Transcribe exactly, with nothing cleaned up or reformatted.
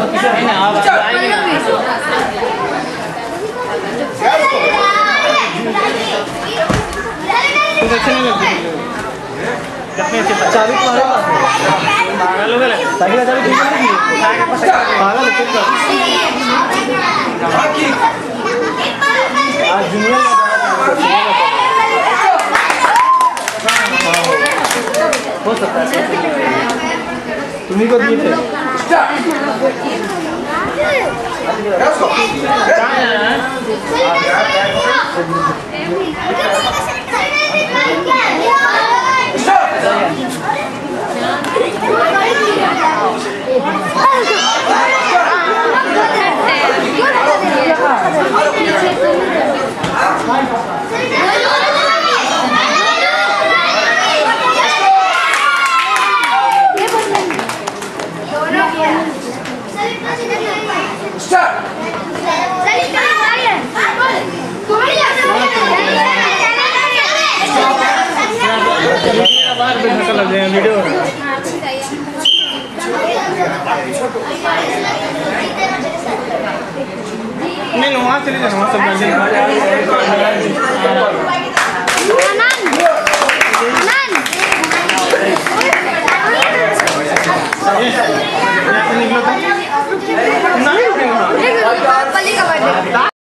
चाबी तुम्हारे पास है? पागल हो गए? साइकिल का चाबी ठीक है? पागल हो चुप आज जूनियर हो सकता है तुम्ही को दिए थे वीडियो नहीं वहाँ चले जाना वहाँ सब निकलो